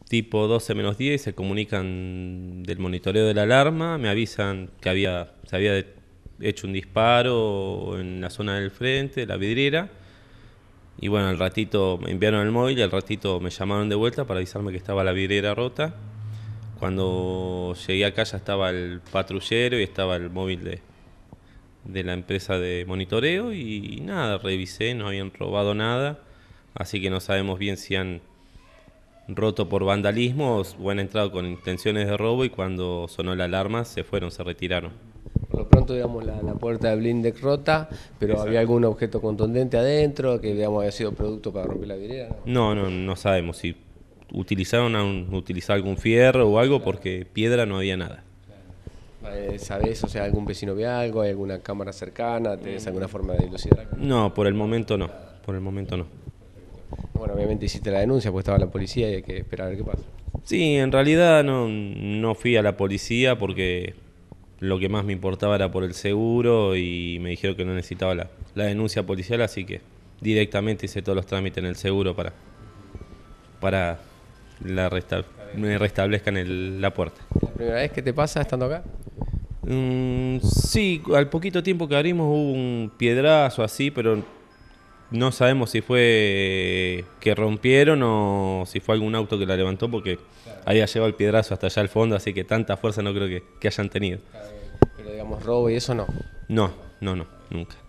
tipo 12 menos 10, se comunican del monitoreo de la alarma, me avisan que se había hecho un disparo en la zona del frente, la vidriera. Y bueno, al ratito me enviaron el móvil y al ratito me llamaron de vuelta para avisarme que estaba la vidriera rota. Cuando llegué acá ya estaba el patrullero y estaba el móvil de la empresa de monitoreo y nada, revisé, no habían robado nada, así que no sabemos bien si han roto por vandalismo o han entrado con intenciones de robo y cuando sonó la alarma se fueron, se retiraron. Por lo pronto, digamos, la puerta de blindex rota, pero ¿había Exacto. algún objeto contundente adentro que, digamos, había sido producto para romper la vidriera? No sabemos si utilizar algún fierro o algo porque piedra no había nada. ¿Sabés, o sea, algún vecino vio algo? ¿Hay alguna cámara cercana? ¿Tenés alguna forma de dilucidar? No, por el momento no, por el momento no. Bueno, obviamente hiciste la denuncia porque estaba la policía y hay que esperar a ver qué pasa. Sí, en realidad no fui a la policía porque lo que más me importaba era por el seguro y me dijeron que no necesitaba la denuncia policial, así que directamente hice todos los trámites en el seguro para me restablezcan la puerta. ¿La primera vez que te pasa estando acá? Sí, al poquito tiempo que abrimos hubo un piedrazo así, pero no sabemos si fue que rompieron o si fue algún auto que la levantó porque había llevado el piedrazo hasta allá al fondo, así que tanta fuerza no creo que hayan tenido. Pero digamos, robo y eso no. No, nunca.